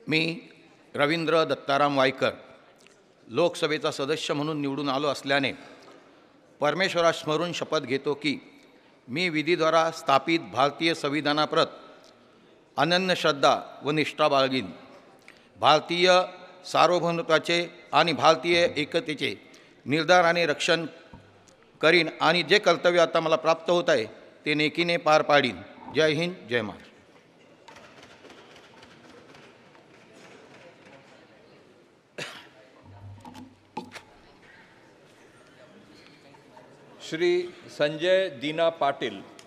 मी रवींद्र दत्ताराम वायकर लोकसभेचा सदस्य म्हणून निवडून आलो असल्याने परमेश्वरास स्मरून शपथ घेतो की मी विधीद्वारा स्थापित भारतीय संविधानाप्रत अनन्य श्रद्धा व निष्ठा बाळगीन, भारतीय सार्वभौमत्वाचे आणि भारतीय एकतेचे निर्धाराने रक्षण करीन आणि जे कर्तव्य आता मला प्राप्त होत आहे ते नेकीने पार पाडीन. जय हिंद, जय महाराष्ट्र. श्री संजय दीना पाटील.